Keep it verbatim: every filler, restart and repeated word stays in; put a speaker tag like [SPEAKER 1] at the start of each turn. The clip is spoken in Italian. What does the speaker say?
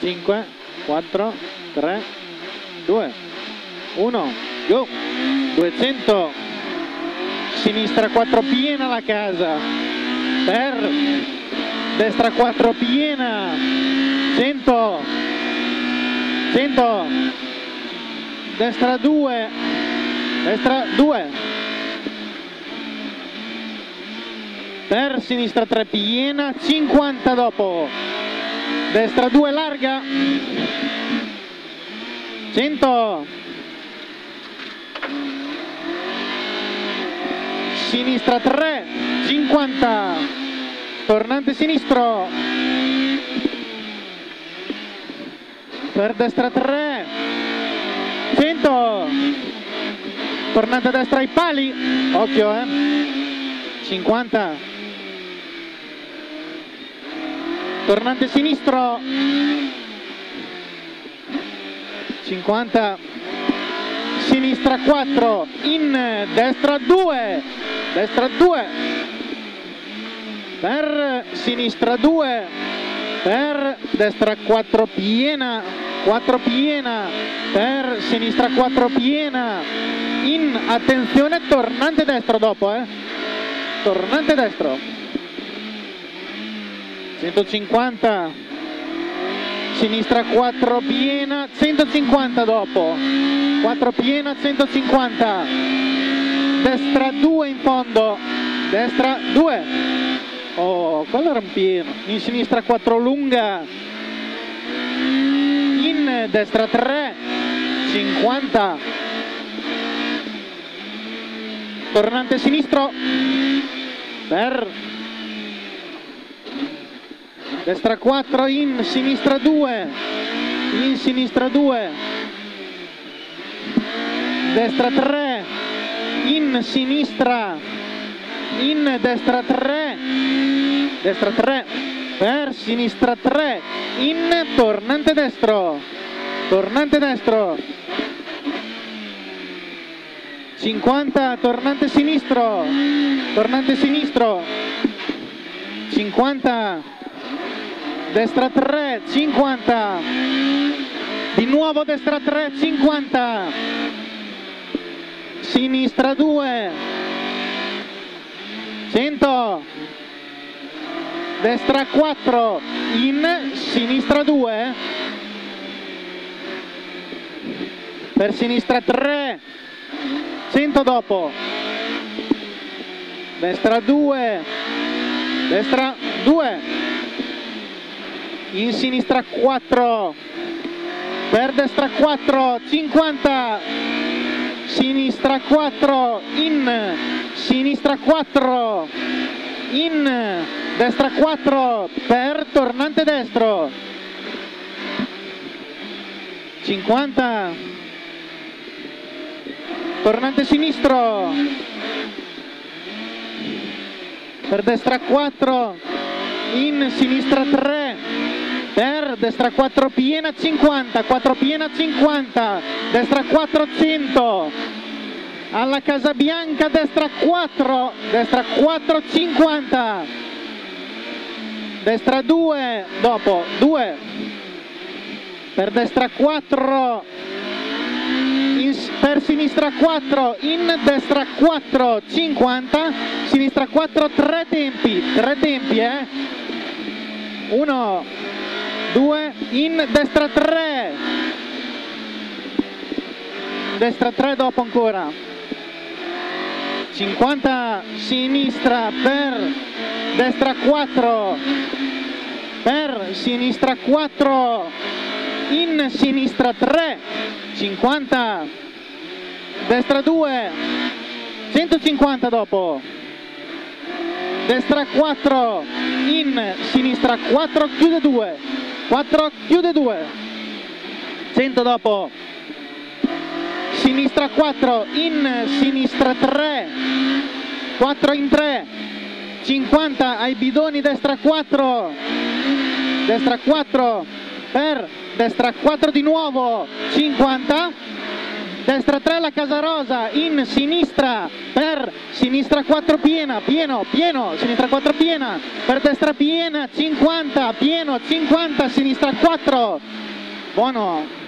[SPEAKER 1] cinque, quattro, tre, due, uno, go, duecento, sinistra quattro piena la casa, per, destra quattro piena, cento, cento, destra due, destra due, per, sinistra tre piena, cinquanta dopo, destra due larga, cento, sinistra tre, cinquanta, tornante sinistro, per destra tre, cento, tornante a destra ai pali, occhio eh, cinquanta, tornante sinistro, cinquanta, sinistra quattro, in destra due, destra due, per sinistra due, per destra quattro piena, quattro piena, per sinistra quattro piena, in, attenzione, tornante destro dopo, eh, tornante destro, centocinquanta, sinistra quattro piena, centocinquanta dopo, quattro piena, centocinquanta, destra due in fondo, destra due, oh, quello era un pieno, in sinistra quattro lunga, in destra tre, cinquanta, tornante sinistro, per, destra quattro, in sinistra due, in sinistra due, destra tre, in sinistra, in destra tre, destra tre, per sinistra tre, in tornante destro, tornante destro, cinquanta, tornante sinistro, tornante sinistro, cinquanta, destra tre, cinquanta, di nuovo destra tre, cinquanta, sinistra due, cento, destra quattro, in sinistra due, per sinistra tre, cento dopo, destra due, destra due, in sinistra quattro, per destra quattro, cinquanta, sinistra quattro, in sinistra quattro, in destra quattro, per tornante destro, cinquanta, tornante sinistro, per destra quattro, in sinistra tre, per destra quattro piena, cinquanta, quattro piena, cinquanta, destra quattro, cento, alla Casabianca, destra quattro, destra quattro, cinquanta, destra due, dopo, due, per destra quattro, in, per sinistra quattro, in destra quattro, cinquanta, sinistra quattro, tre tempi, tre tempi, eh, uno, due, in destra tre, destra tre dopo ancora, cinquanta, sinistra, per destra quattro, per sinistra quattro, in sinistra tre, cinquanta, destra due, centocinquanta dopo, destra quattro, in sinistra quattro, chiude due, quattro, chiude due, cento dopo, sinistra quattro, in sinistra tre, quattro in tre, cinquanta ai bidoni, destra quattro, destra quattro, per destra quattro di nuovo, cinquanta, destra tre la Casarosa, in sinistra per sinistra quattro piena, pieno, pieno, sinistra quattro piena, per destra piena, cinquanta, pieno, cinquanta, sinistra quattro, buono.